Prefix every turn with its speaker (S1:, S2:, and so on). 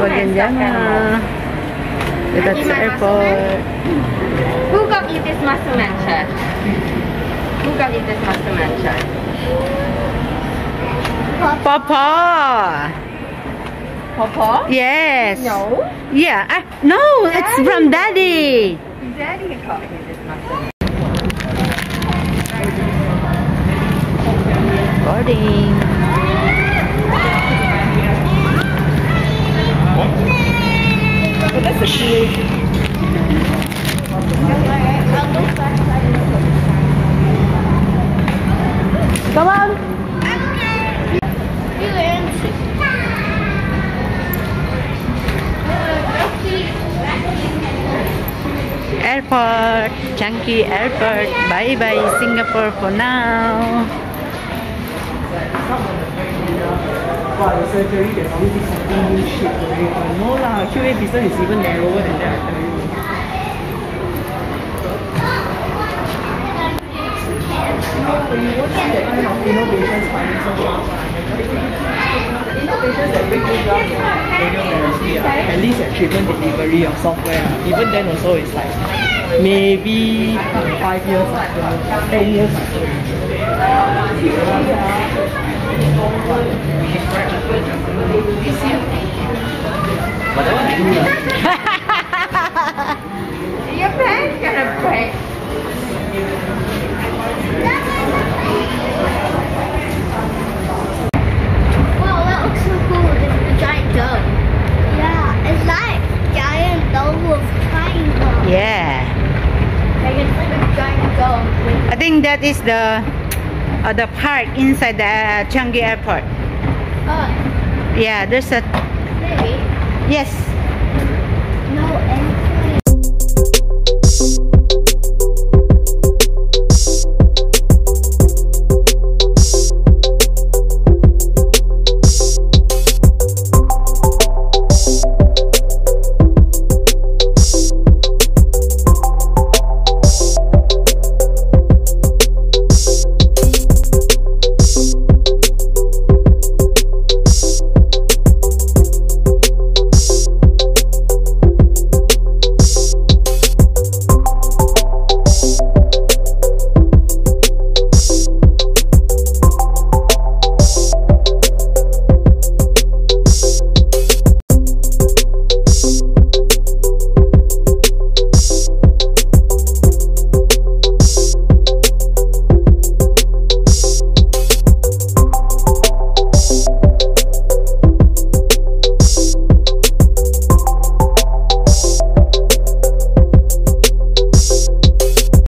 S1: bagian Jana. That's the airport.
S2: Who got you this muscle mansion? Who got you this muscle mansion?
S1: Papa.
S2: Papa?
S1: Yes.
S2: No.
S1: Yeah. No, it's from Daddy.
S2: Daddy got you this muscle.
S1: Boarding.
S2: Well, that's a cute.
S1: Come on. Airport, Changi Airport. Bye bye Singapore for now.
S3: The surgery, there's always this something new shit to it. No lah, QA business is even narrower than that, I tell you. When you won't see that kind of innovations finding so fast, the innovations that bring you down to radiotherapy, at least at treatment delivery of software, even then also it's like maybe 5 years, 10 years.
S2: Your pants gonna break.
S4: Wow, that looks so cool. There's a giant dome. Yeah, it's like giant dome with triangle.
S1: Yeah.
S4: Like it's like a giant dome.
S1: I think that is the park inside the Changi Airport.
S4: Oh,
S1: Yeah, there's a
S4: maybe.
S1: yes.